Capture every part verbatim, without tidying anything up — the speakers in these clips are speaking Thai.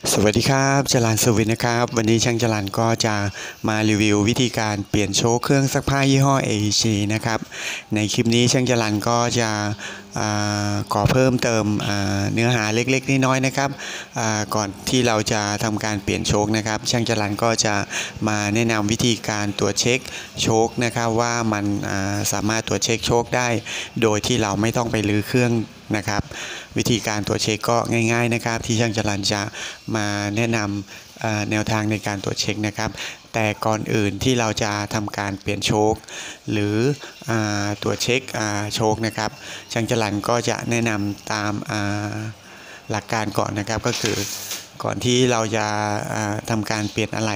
สวัสดีครับจรัญ สวินนะครับวันนี้ช่างจรัญก็จะมารีวิววิธีการเปลี่ยนโชคเครื่องซักผ้ายี่ห้อ เอ อี จี นะครับในคลิปนี้ช่างจรัญก็จะขอเพิ่มเติมเนื้อหาเล็กๆน้อยๆนะครับก่อนที่เราจะทำการเปลี่ยนโชคนะครับช่างจรัญก็จะมาแนะนำวิธีการตรวจเช็คโชคนะครับว่ามันสามารถตรวจเช็คโชคได้โดยที่เราไม่ต้องไปรื้อเครื่องนะครับวิธีการตรวจเช็คก็ง่ายๆนะครับที่ช่างจรัญจะมาแนะนำแนวทางในการตรวจเช็คนะครับแต่ก่อนอื่นที่เราจะทำการเปลี่ยนโชคหรือตรวจเช็คโชคนะครับช่างจรัญก็จะแนะนำตามหลักการก่อนนะครับก็คือก่อนที่เราจะทำการเปลี่ยนอะไร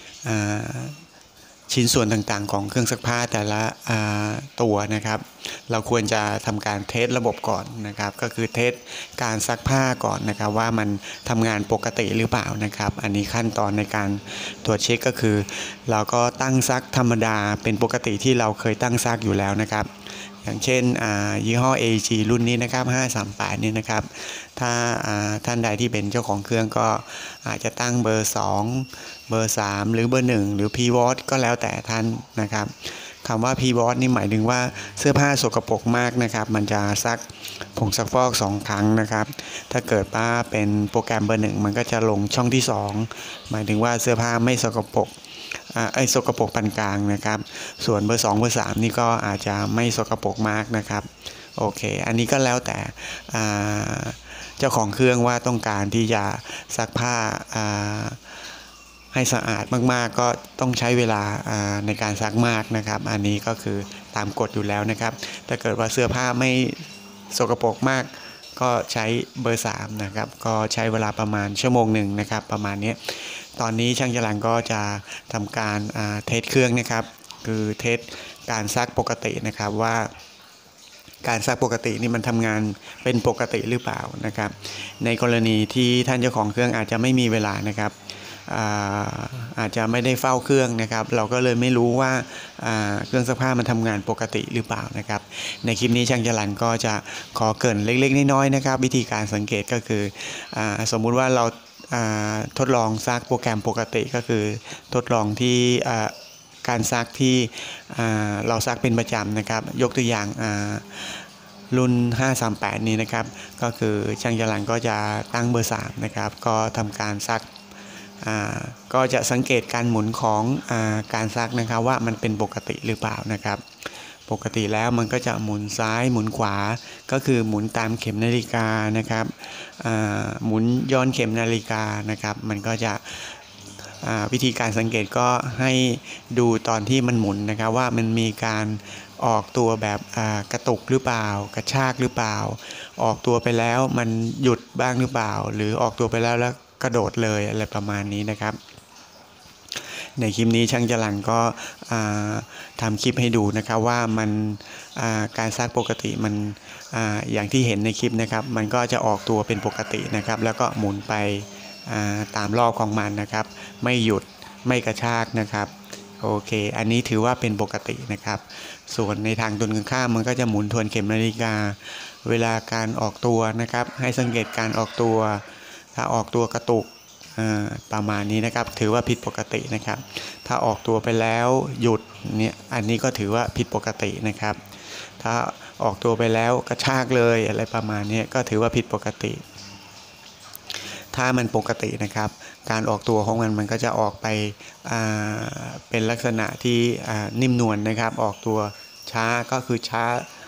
ชิ้นส่วนต่างๆของเครื่องซักผ้าแต่ละตัวนะครับเราควรจะทำการเทสระบบก่อนนะครับก็คือเทสการซักผ้าก่อนนะครับว่ามันทำงานปกติหรือเปล่านะครับอันนี้ขั้นตอนในการตรวจเช็คก็คือเราก็ตั้งซักธรรมดาเป็นปกติที่เราเคยตั้งซักอยู่แล้วนะครับอย่างเช่นยี่ห้อ เอ อี จี รุ่นนี้นะครับห้าสามแปดนี่นะครับถ้าท่านใดที่เป็นเจ้าของเครื่องก็อาจจะตั้งเบอร์สองเบอร์สามหรือเบอร์หนึ่งหรือ พี วอต ก็แล้วแต่ท่านนะครับคำว่า พี วอต นี่หมายถึงว่าเสื้อผ้าสกปรกมากนะครับมันจะซักผงซักฟอกสองครั้งนะครับถ้าเกิดว่าเป็นโปรแกรมเบอร์หนึ่งมันก็จะลงช่องที่สองหมายถึงว่าเสื้อผ้าไม่สกปรกไอ้สกปรกปานกลางนะครับส่วนเบอร์สองเบอร์สามนี่ก็อาจจะไม่สกปรกมากนะครับโอเคอันนี้ก็แล้วแต่เจ้าของเครื่องว่าต้องการที่จะซักผ้าให้สะอาดมากๆก็ต้องใช้เวลาในการซักมากนะครับอันนี้ก็คือตามกฎอยู่แล้วนะครับถ้าเกิดว่าเสื้อผ้าไม่สกปรกมากก็ใช้เบอร์สามนะครับก็ใช้เวลาประมาณชั่วโมงหนึ่งนะครับประมาณนี้ตอนนี้ช่างจรัญก็จะทำการเทสเครื่องนะครับคือเทสการซักปกตินะครับว่าการซักปกตินี่มันทำงานเป็นปกติหรือเปล่านะครับในกรณีที่ท่านเจ้าของเครื่องอาจจะไม่มีเวลานะครับอาอาจจะไม่ได้เฝ้าเครื่องนะครับเราก็เลยไม่รู้ว่าเครื่องซักผ้ามันทำงานปกติหรือเปล่านะครับในคลิปนี้ช่างจรัญก็จะขอเกริ่นเล็กๆน้อยๆนะครับวิธีการสังเกตก็คือสมมุติว่าเราทดลองซักโปรแกรมปกติก็คือทดลองที่การซักที่เราซักเป็นประจำนะครับยกตัวอย่างรุ่นห้าสามแปดนี้นะครับก็คือช่างจรัญก็จะตั้งเบอร์สามนะครับก็ทำการซักก็จะสังเกตการหมุนของอาการซักนะครับว่ามันเป็นปกติหรือเปล่านะครับปกติแล้วมันก็จะหมุนซ้ายหมุนขวาก็คือหมุนตามเข็มนาฬิกานะครับหมุนย้อนเข็มนาฬิกานะครับมันก็จะวิธีการสังเกตก็ให้ดูตอนที่มันหมุนนะครับว่ามันมีการออกตัวแบบกระตุกหรือเปล่ากระชากหรือเปล่าออกตัวไปแล้วมันหยุดบ้างหรือเปล่าหรือออกตัวไปแล้วแล้วกระโดดเลยอะไรประมาณนี้นะครับในคลิปนี้ช่างจรัญก็ทำคลิปให้ดูนะครับว่ามันการซักปกติมัน อ, อย่างที่เห็นในคลิปนะครับมันก็จะออกตัวเป็นปกตินะครับแล้วก็หมุนไปตามรอบของมันนะครับไม่หยุดไม่กระชากนะครับโอเคอันนี้ถือว่าเป็นปกตินะครับส่วนในทางตรงกันข้ามมันก็จะหมุนทวนเข็มนาฬิกาเวลาการออกตัวนะครับให้สังเกตการออกตัวถ้าออกตัวกระตุกประมาณนี้นะครับถือว่าผิดปกตินะครับถ้าออกตัวไปแล้วหยุดเนี่ยอันนี้ก็ถือว่าผิดปกตินะครับถ้าออกตัวไปแล้วกระชากเลยอะไรประมาณนี้ก็ถือว่าผิดปกติถ้ามันปกตินะครับการออกตัวของมันมันก็จะออกไปเป็นลักษณะที่นิ่มนวลนะครับออกตัวช้าก็คือช้า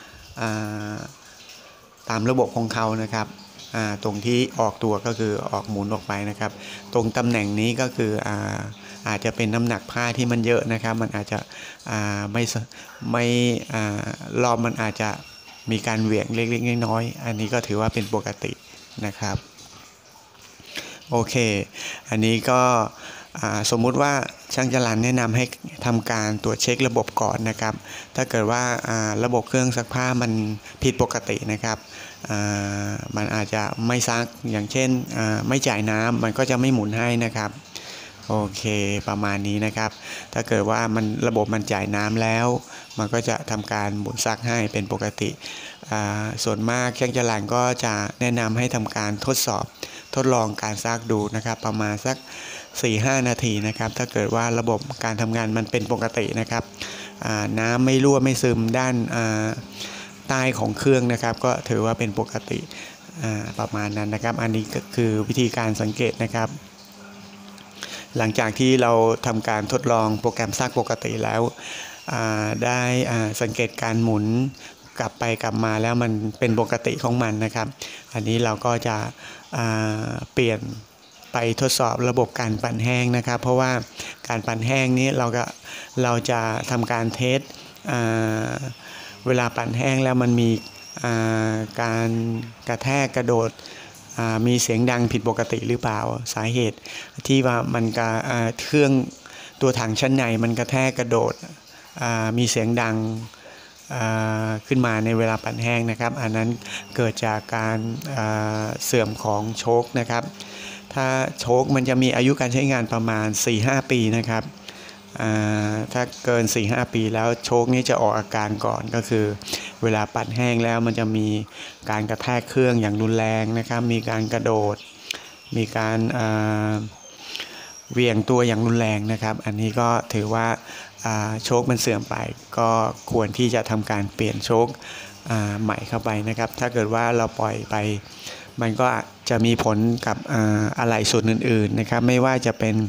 ตามระบบของเขานะครับตรงที่ออกตัวก็คือออกหมุนออกไปนะครับตรงตำแหน่งนี้ก็คืออาอาจจะเป็นน้ำหนักผ้าที่มันเยอะนะครับมันอาจจะไม่ไม่รอบมันอาจจะมีการเหวี่ยงเล็กๆน้อยๆอันนี้ก็ถือว่าเป็นปกตินะครับโอเคอันนี้ก็สมมุติว่าช่างจรัญแนะนำให้ทำการตรวจเช็คระบบก่อนนะครับถ้าเกิดว่าระบบเครื่องซักผ้ามันผิดปกตินะครับมันอาจจะไม่ซักอย่างเช่นไม่จ่ายน้ำมันก็จะไม่หมุนให้นะครับโอเคประมาณนี้นะครับถ้าเกิดว่ามันระบบมันจ่ายน้ำแล้วมันก็จะทำการหมุนซักให้เป็นปกติส่วนมากช่างจรัญก็จะแนะนำให้ทำการทดสอบทดลองการซักดูนะครับประมาณสัก สี่ถึงห้า นาทีนะครับถ้าเกิดว่าระบบการทำงานมันเป็นปกตินะครับน้ำไม่รั่วไม่ซึมด้านใต้ของเครื่องนะครับก็ถือว่าเป็นปกติประมาณนั้นนะครับอันนี้ก็คือวิธีการสังเกตนะครับหลังจากที่เราทำการทดลองโปรแกรมซักปกติแล้วได้สังเกตการหมุนกลับไปกลับมาแล้วมันเป็นปกติของมันนะครับอันนี้เราก็จะเปลี่ยนไปทดสอบระบบการปั่นแห้งนะครับเพราะว่าการปั่นแห้งนี้เราก็เราจะทำการเทสเวลาปั่นแห้งแล้วมันมีการกระแทกกระโดดมีเสียงดังผิดปกติหรือเปล่าสาเหตุที่ว่ามันกระเครื่องตัวถังชั้นในมันกระแทกกระโดดมีเสียงดังขึ้นมาในเวลาปั่นแห้งนะครับอันนั้นเกิดจากการเสื่อมของโชคนะครับถ้าโชคมันจะมีอายุการใช้งานประมาณ สี่ถึงห้า ปีนะครับถ้าเกิน สี่ถึงห้า ปีแล้วโชคนี้จะออกอาการก่อนก็คือเวลาปั่นแห้งแล้วมันจะมีการกระแทกเครื่องอย่างรุนแรงนะครับมีการกระโดดมีการเหวี่ยงตัวอย่างรุนแรงนะครับอันนี้ก็ถือว่าโชคมันเสื่อมไปก็ควรที่จะทำการเปลี่ยนโชคใหม่เข้าไปนะครับถ้าเกิดว่าเราปล่อยไปมันก็จะมีผลกับอะไหล่ส่วนอื่นๆนะครับไม่ว่าจะเป็น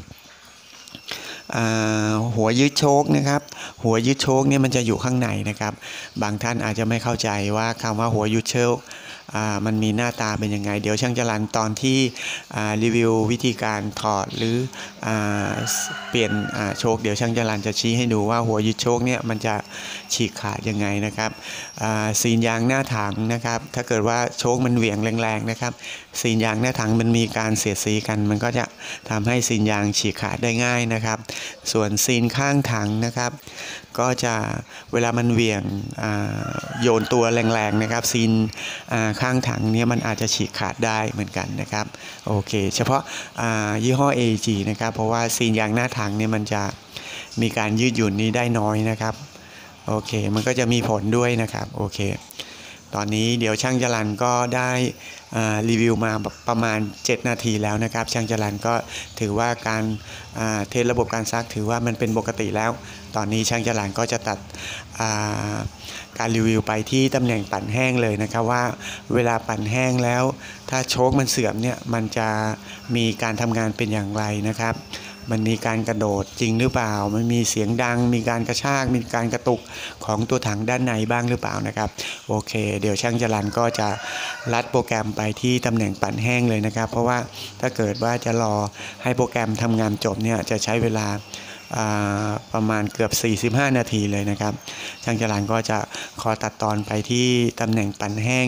หัวยึดโชคนะครับหัวยึดโชคเนี่ยมันจะอยู่ข้างในนะครับบางท่านอาจจะไม่เข้าใจว่าคำว่าหัวยึดโชคมันมีหน้าตาเป็นยังไงเดี๋ยวช่างจรัญตอนที่รีวิววิธีการถอดหรือเปลี่ยนโชคเดี๋ยวช่างจรัญจะชี้ให้ดูว่าหัวยึดโชคเนี่ยมันจะฉีกขาดยังไงนะครับซีนยางหน้าถังนะครับถ้าเกิดว่าโชคมันเหวี่ยงแรงๆนะครับซีนยางหน้าถังมันมีการเสียดสีกันมันก็จะทำให้ซีนยางฉีกขาดได้ง่ายนะครับส่วนซีนข้างถังนะครับก็จะเวลามันเหวี่ยงโยนตัวแรงๆนะครับซีนข้างถังเนี่ยมันอาจจะฉีกขาดได้เหมือนกันนะครับโอเคเฉพาะยี่ห้อ เอ จี นะครับเพราะว่าซีนยางหน้าถังเนี่ยมันจะมีการยืดหยุ่นนี้ได้น้อยนะครับโอเคมันก็จะมีผลด้วยนะครับโอเคตอนนี้เดี๋ยวช่างจรัญก็ได้รีวิวมาประมาณเจ็ดนาทีแล้วนะครับช่างจรัญก็ถือว่าการเทสระบบการซักถือว่ามันเป็นปกติแล้วตอนนี้ช่างจรัญก็จะตัดการรีวิวไปที่ตำแหน่งปั่นแห้งเลยนะครับว่าเวลาปั่นแห้งแล้วถ้าโชคมันเสื่อมเนี่ยมันจะมีการทำงานเป็นอย่างไรนะครับมันมีการกระโดดจริงหรือเปล่ามันมีเสียงดังมีการกระชากมีการกระตุกของตัวถังด้านในบ้างหรือเปล่านะครับโอเคเดี๋ยวช่างจรัญก็จะลัดโปรแกรมไปที่ตำแหน่งปั่นแห้งเลยนะครับเพราะว่าถ้าเกิดว่าจะรอให้โปรแกรมทำงานจบเนี่ยจะใช้เวลาประมาณเกือบสี่สิบห้านาทีเลยนะครับช่างจรัญก็จะขอตัดตอนไปที่ตำแหน่งปั่นแห้ง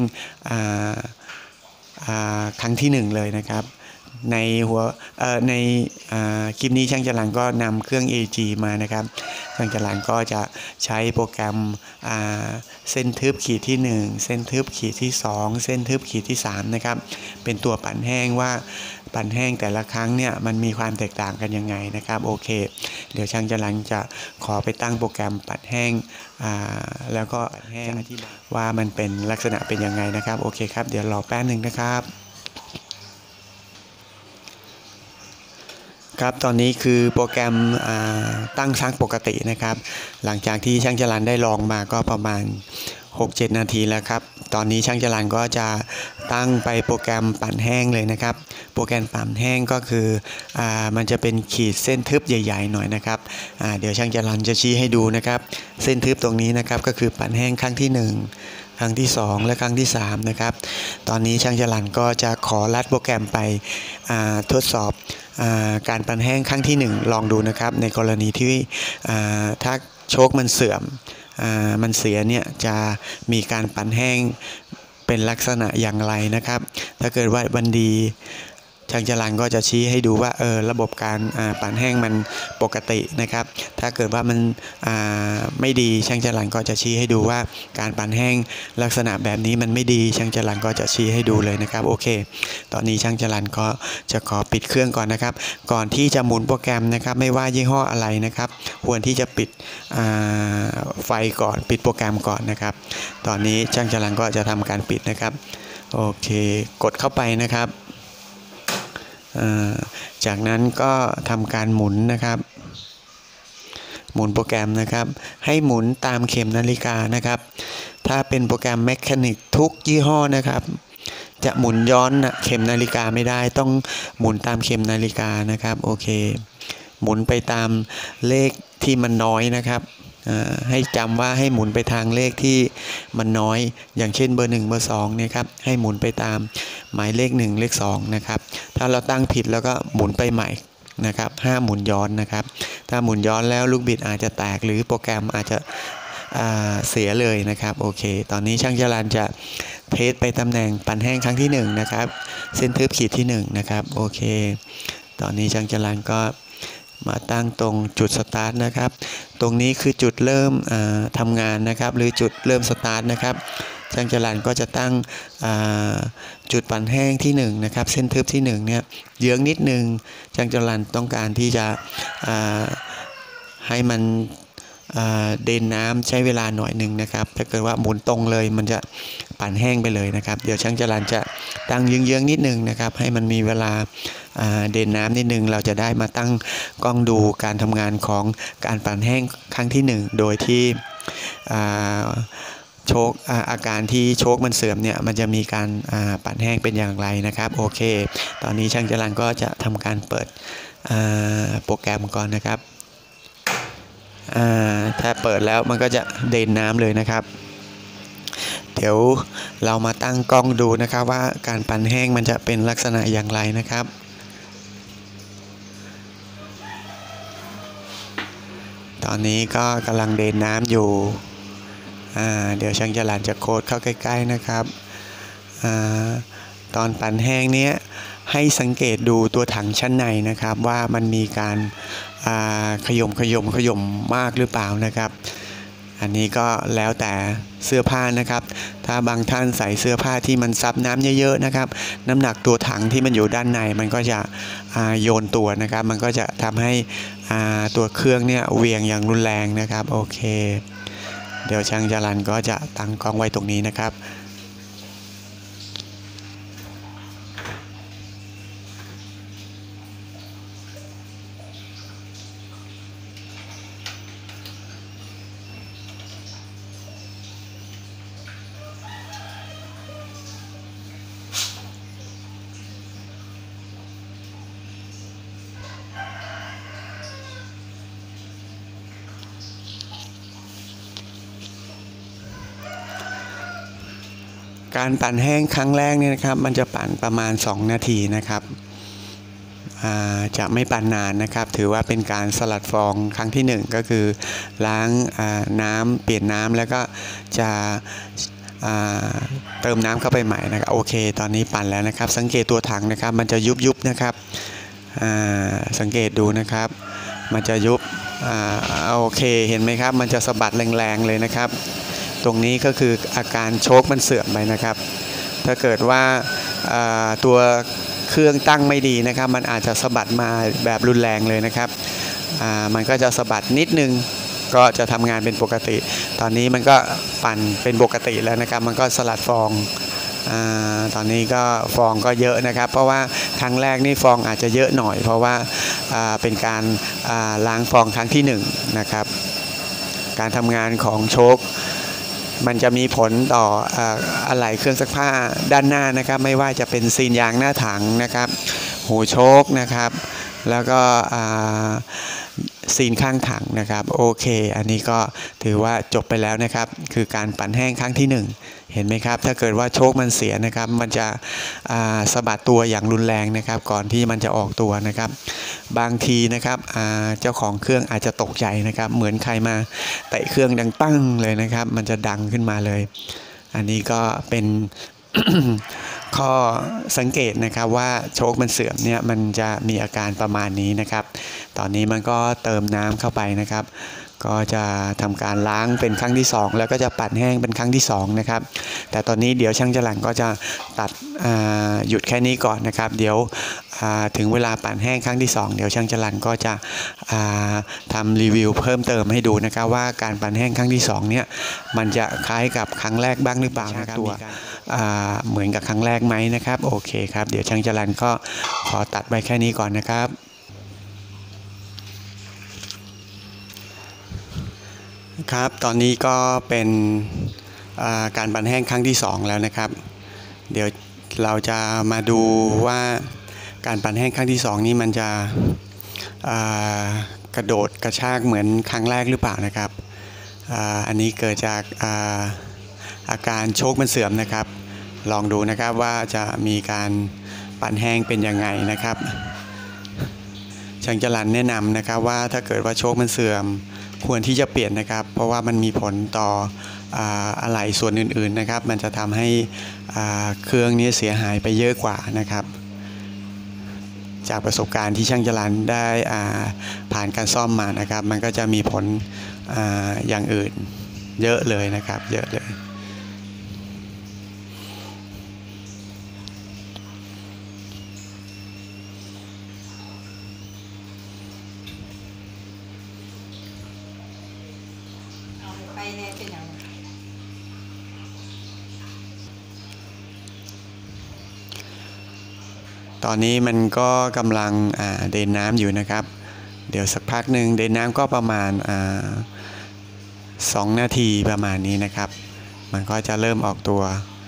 ครั้งที่หนึ่งเลยนะครับในหัวในคลิปนี้ช่างจรัญก็นำเครื่อง เอ จี มานะครับช่างจรัญก็จะใช้โปรแกรมเส้นทึบขีดที่หนึ่งเส้นทึบขีดที่สองเส้นทึบขีดที่สามนะครับเป็นตัวปั่นแห้งว่าปั่นแห้งแต่ละครั้งเนี่ยมันมีความแตกต่างกันยังไงนะครับโอเคเดี๋ยวช่างจรัญจะขอไปตั้งโปรแกรมปั่นแห้งแล้วก็ปั่นแห้งอธิบายว่ามันเป็นลักษณะเป็นยังไงนะครับโอเคครับเดี๋ยวรอแป๊บหนึ่งนะครับครับตอนนี้คือโปรแกรมตั้งซักปกตินะครับหลังจากที่ช่างจรัญได้ลองมาก็ประมาณ หกเจ็ด นาทีแล้วครับตอนนี้ช่างจรัญก็จะตั้งไปโปรแกรมปั่นแห้งเลยนะครับโปรแกรมปั่นแห้งก็คืออ่ามันจะเป็นขีดเส้นทึบใหญ่ๆหน่อยนะครับอ่าเดี๋ยวช่างจรัญจะชี้ให้ดูนะครับเส้นทึบตรงนี้นะครับก็คือปั่นแห้งครั้งที่หนึ่งครั้งที่สองและครั้งที่สามนะครับตอนนี้ช่างจรัญก็จะขอลัดโปรแกรมไปทดสอบการปั่นแห้งครั้งที่หนึ่งลองดูนะครับในกรณีที่ถ้าโชคมันเสื่อมมันเสียเนี่ยจะมีการปั่นแห้งเป็นลักษณะอย่างไรนะครับถ้าเกิดว่าวันดีช่างจรัญก็จะชี้ให้ดูว่าเออระบบการปั่นแห้งมันปกตินะครับถ้าเกิดว่ามันไม่ดีช่างจรัญก็จะชี้ให้ดูว่าการปั่นแห้งลักษณะแบบนี้มันไม่ดีช่างจรัญก็จะชี้ให้ดูเลยนะครับโอเคตอนนี้ช่างจรัญก็จะขอปิดเครื่องก่อนนะครับก่อนที่จะหมุนโปรแกรมนะครับไม่ว่ายี่ห้ออะไรนะครับควรที่จะปิดไฟก่อนปิดโปรแกรมก่อนนะครับตอนนี้ช่างจรัญก็จะทำการปิดนะครับโอเคกดเข้าไปนะครับจากนั้นก็ทำการหมุนนะครับหมุนโปรแกรมนะครับให้หมุนตามเข็มนาฬิกานะครับถ้าเป็นโปรแกรมแมคานิกทุกยี่ห้อนะครับจะหมุนย้อนเข็มนาฬิกาไม่ได้ต้องหมุนตามเข็มนาฬิกานะครับโอเคหมุนไปตามเลขที่มันน้อยนะครับให้จำว่าให้หมุนไปทางเลขที่มันน้อยอย่างเช่นเบอร์หนึ่งเบอร์สองเนี่ยครับให้หมุนไปตามหมายเลขหนึ่งเลขสองนะครับถ้าเราตั้งผิดแล้วก็หมุนไปใหม่นะครับห้ามหมุนย้อนนะครับถ้าหมุนย้อนแล้วลูกบิดอาจจะแตกหรือโปรแกรมอาจจะเสียเลยนะครับโอเคตอนนี้ช่างจรัญจะเทสไปตำแหน่งปั่นแห้งครั้งที่หนึ่งนะครับเส้นทึบขีดที่หนึ่งนะครับโอเคตอนนี้ช่างจรัญก็มาตั้งตรงจุดสตาร์ทนะครับตรงนี้คือจุดเริ่มทำงานนะครับหรือจุดเริ่มสตาร์ทนะครับช่างจรัญก็จะตั้งจุดปั่นแห้งที่หนึ่งนะครับเส้นทึบที่หนึ่งเนี่ยเยื้องนิดนึงช่างจรัญต้องการที่จะให้มันเดินน้ำใช้เวลาหน่อยหนึ่งนะครับถ้าเกิดว่าหมุนตรงเลยมันจะปั่นแห้งไปเลยนะครับเดี๋ยวช่างจรัญจะตั้งเยื้องๆนิดนึงนะครับให้มันมีเวลาเดินน้ำนิดนึงเราจะได้มาตั้งกล้องดูการทำงานของการปั่นแห้งครั้งที่หนึ่งโดยที่โชคอาการที่โชคมันเสื่อมเนี่ยมันจะมีการปั่นแห้งเป็นอย่างไรนะครับโอเคตอนนี้ช่างจรัญก็จะทำการเปิดโปรแกรมก่อนนะครับถ้าเปิดแล้วมันก็จะเดินน้ำเลยนะครับเดี๋ยวเรามาตั้งกล้องดูนะครับว่าการปั่นแห้งมันจะเป็นลักษณะอย่างไรนะครับตอนนี้ก็กำลังเดินน้ำอยู่เดี๋ยวช่างจรัญจะโค้ดเข้าใกล้ๆนะครับอตอนปั่นแห้งเนี้ยให้สังเกตดูตัวถังชั้นในนะครับว่ามันมีการขยมขยมขยมมากหรือเปล่านะครับอันนี้ก็แล้วแต่เสื้อผ้านะครับถ้าบางท่านใส่เสื้อผ้าที่มันซับน้ำเยอะๆนะครับน้ำหนักตัวถังที่มันอยู่ด้านในมันก็จะโยนตัวนะครับมันก็จะทำให้ตัวเครื่องเนี่ยเวียงอย่างรุนแรงนะครับโอเคเดี๋ยวช่างจรัญก็จะตั้งกล้องไว้ตรงนี้นะครับการปั่นแห้งครั้งแรกเนี่ยนะครับมันจะปั่นประมาณสองนาทีนะครับจะไม่ปั่นนานนะครับถือว่าเป็นการสลัดฟองครั้งที่หนึ่งก็คือล้างน้ำเปลี่ยนน้ำแล้วก็จะเติมน้ำเข้าไปใหม่นะครับโอเคตอนนี้ปั่นแล้วนะครับสังเกตตัวถังนะครับมันจะยุบยุบนะครับสังเกตดูนะครับมันจะยุบโอเคเห็นไหมครับมันจะสะบัดแรงๆเลยนะครับตรงนี้ก็คืออาการโชคมันเสื่อมไปนะครับถ้าเกิดว่าตัวเครื่องตั้งไม่ดีนะครับมันอาจจะสะบัดมาแบบรุนแรงเลยนะครับมันก็จะสะบัดนิดนึงก็จะทำงานเป็นปกติตอนนี้มันก็ปั่นเป็นปกติแล้วนะครับมันก็สลัดฟองตอนนี้ก็ฟองก็เยอะนะครับเพราะว่าครั้งแรกนี่ฟองอาจจะเยอะหน่อยเพราะว่าเป็นการล้างฟองครั้งที่หนึ่งนะครับการทำงานของโชคมันจะมีผลต่ออะไหล่เครื่องซักผ้าด้านหน้านะครับไม่ว่าจะเป็นซีนยางหน้าถังนะครับหูโชคนะครับแล้วก็ซีนข้างถังนะครับโอเคอันนี้ก็ถือว่าจบไปแล้วนะครับคือการปั่นแห้งครั้งที่หนึ่งเห็นไหมครับถ้าเกิดว่าโชคมันเสียนะครับมันจะสะบัดตัวอย่างรุนแรงนะครับก่อนที่มันจะออกตัวนะครับบางทีนะครับเจ้าของเครื่องอาจจะตกใจนะครับเหมือนใครมาเตะเครื่องดังปั้งเลยนะครับมันจะดังขึ้นมาเลยอันนี้ก็เป็นข้อสังเกตนะครับว่าโชคมันเสื่อมเนี่ยมันจะมีอาการประมาณนี้นะครับตอนนี้มันก็เติมน้ำเข้าไปนะครับก็จะทำการล้างเป็นครั้งที่สองแล้วก็จะปั่นแห้งเป็นครั้งที่สองนะครับแต่ตอนนี้เดี๋ยวช่างจรัญก็จะตัดหยุดแค่นี้ก่อนนะครับเดี๋ยวถึงเวลาปั่นแห้งครั้งที่สองเดี๋ยวช่างจรัญก็จะทำรีวิวเพิ่มเติมให้ดูนะครับว่าการปั่นแห้งครั้งที่สองเนี่ยมันจะคล้ายกับครั้งแรกบ้างหรือเปล่านะครับตัวเหมือนกับครั้งแรกไหมนะครับโอเคครับเดี๋ยวช่างจรัญก็ขอตัดไว้แค่นี้ก่อนนะครับครับตอนนี้ก็เป็นการปั่นแห้งครั้งที่สองแล้วนะครับเดี๋ยวเราจะมาดูว่าการปั่นแห้งครั้งที่สองนี้มันจะกระโดดกระชากเหมือนครั้งแรกหรือเปล่านะครับอันนี้เกิดจากอาอาการโชคมันเสื่อมนะครับลองดูนะครับว่าจะมีการปั่นแห้งเป็นยังไงนะครับช่างจรัญแนะนำนะครับว่าถ้าเกิดว่าโชคมันเสื่อมควรที่จะเปลี่ยนนะครับเพราะว่ามันมีผลต่ออะไหล่ส่วนอื่นๆนะครับมันจะทำให้เครื่องนี้เสียหายไปเยอะกว่านะครับจากประสบการณ์ที่ช่างจรัญได้ผ่านการซ่อมมานะครับมันก็จะมีผล อ, อย่างอื่นเยอะเลยนะครับเยอะเลยตอนนี้มันก็กำลังเดินน้ำอยู่นะครับเดี๋ยวสักพักหนึ่งเดินน้ำก็ประมาณสองนาทีประมาณนี้นะครับมันก็จะเริ่มออกตัว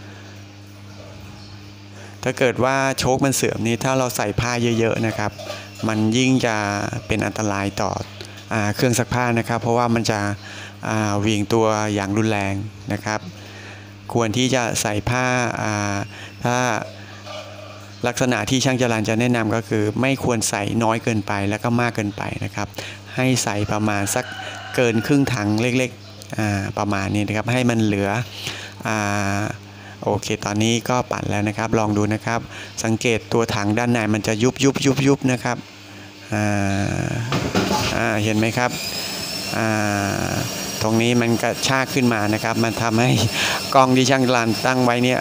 ถ้าเกิดว่าโชคมันเสื่อมนี้ถ้าเราใส่ผ้าเยอะๆนะครับมันยิ่งจะเป็นอันตรายต่อเครื่องซักผ้านะครับเพราะว่ามันจะเหวี่ยงตัวอย่างรุนแรงนะครับควรที่จะใส่ผ้าถ้าลักษณะที่ช่างจรัญจะแนะนำก็คือไม่ควรใส่น้อยเกินไปแล้วก็มากเกินไปนะครับให้ใส่ประมาณสักเกินครึ่งถังเล็กๆประมาณนี้นะครับให้มันเหลือโอเคตอนนี้ก็ปั่นแล้วนะครับลองดูนะครับสังเกตตัวถังด้านในมันจะยุบยุบยุบยุบนะครับเห็นไหมครับตรงนี้มันกระชากขึ้นมานะครับมันทำให้กล้องที่ช่างจรัญตั้งไว้เนี่ย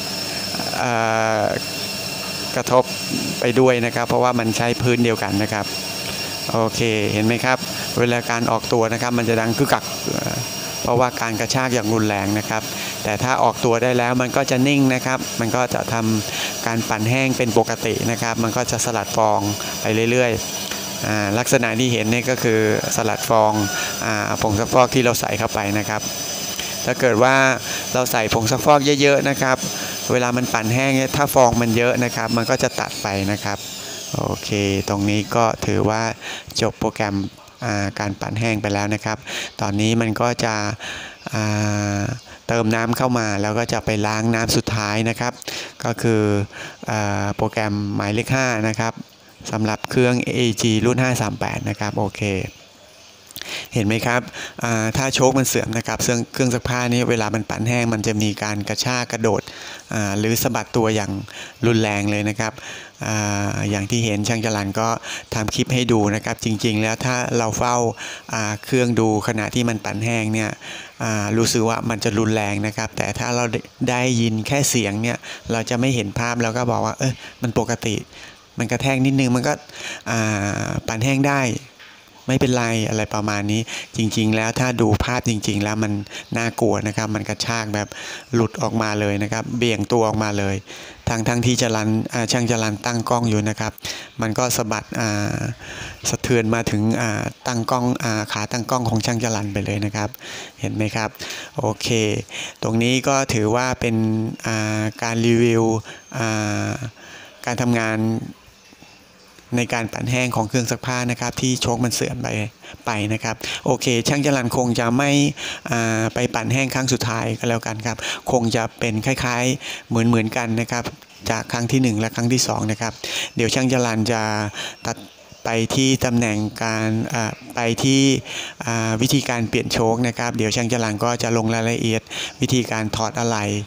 กระทบไปด้วยนะครับเพราะว่ามันใช้พื้นเดียวกันนะครับโอเคเห็นไหมครับเวลาการออกตัวนะครับมันจะดังกึกกักเพราะว่าการกระชากอย่างรุนแรงนะครับแต่ถ้าออกตัวได้แล้วมันก็จะนิ่งนะครับมันก็จะทำการปั่นแห้งเป็นปกตินะครับมันก็จะสลัดฟองไปเรื่อยๆลักษณะที่เห็นนี่ก็คือสลัดฟองผงซักฟอกที่เราใส่เข้าไปนะครับถ้าเกิดว่าเราใส่ผงซักฟอกเยอะๆนะครับเวลามันปั่นแห้งถ้าฟองมันเยอะนะครับมันก็จะตัดไปนะครับโอเคตรงนี้ก็ถือว่าจบโปรแกรมการปั่นแห้งไปแล้วนะครับตอนนี้มันก็จะเติมน้ำเข้ามาแล้วก็จะไปล้างน้ำสุดท้ายนะครับก็คือโปรแกรมหมายเลขห้านะครับสำหรับเครื่อง เอ จี รุ่นห้าสามแปดนะครับโอเคเห็นไหมครับถ้าโชคมันเสื่อมนะครับเครื่องเครื่องซักผ้านี้เวลามันปั่นแห้งมันจะมีการกระชากกระโดดหรือสะบัดตัวอย่างรุนแรงเลยนะครับ อ, อย่างที่เห็นช่างจรัญก็ทำคลิปให้ดูนะครับจริงๆแล้วถ้าเราเฝ้าเครื่องดูขณะที่มันปั่นแห้งเนี่ยรู้สึกว่ามันจะรุนแรงนะครับแต่ถ้าเราได้ยินแค่เสียงเนี่ยเราจะไม่เห็นภาพแล้วก็บอกว่าเออมันปกติมันกระแทกนิดนึงมันก็ปั่นแห้งได้ไม่เป็นไรอะไรประมาณนี้จริงๆแล้วถ้าดูภาพจริงๆแล้วมันน่ากลัวนะครับมันกระชากแบบหลุดออกมาเลยนะครับเบี่ยงตัวออกมาเลยทั้งทั้งที่จรัญช่างจรัญตั้งกล้องอยู่นะครับมันก็สะบัดสะเทือนมาถึงตั้งกล้องขาตั้งกล้องของช่างจรัญไปเลยนะครับเห็นไหมครับโอเคตรงนี้ก็ถือว่าเป็นการรีวิวการทำงานในการปั่นแห้งของเครื่องซักผ้านะครับที่โชคมันเสื่อมไปไปนะครับโอเคช่างจรัญคงจะไม่ไปปั่นแห้งครั้งสุดท้ายก็แล้วกันครับคงจะเป็นคล้ายๆเหมือนเหมือนกันนะครับจากครั้งที่หนึ่งและครั้งที่สองนะครับเดี๋ยวช่างจรัญจะตัดไปที่ตำแหน่งการไปที่วิธีการเปลี่ยนโชคนะครับเดี๋ยวช่างจรัญก็จะลงรายละเอียดวิธีการถอดอะไหล่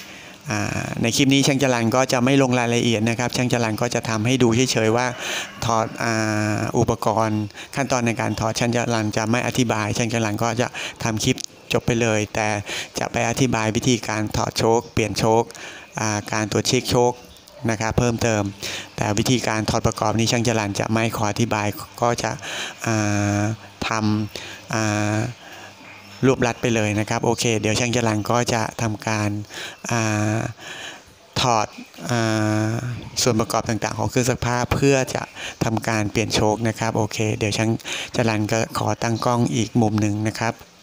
ในคลิปนี้ช่างจรัญก็จะไม่ลงรายละเอียดนะครับช่างจรัญก็จะทำให้ดูเฉยๆว่าถอดอุปกรณ์ขั้นตอนในการถอดช่างจรัญจะไม่อธิบายช่างจรัญก็จะทำคลิปจบไปเลยแต่จะไปอธิบายวิธีการถอดโชคเปลี่ยนโชคการตรวจเช็คโชคนะครับเพิ่มเติมแต่วิธีการถอดประกอบนี้ช่างจรัญจะไม่ขออธิบายก็จะทำรวบรัดไปเลยนะครับโอเคเดี๋ยวช่างจรัญก็จะทำการถอดส่วนประกอบต่างๆของเครื่องซักผ้าเพื่อจะทำการเปลี่ยนโชคนะครับโอเคเดี๋ยวช่างจรัญก็ขอตั้งกล้องอีกมุมหนึ่งนะครับ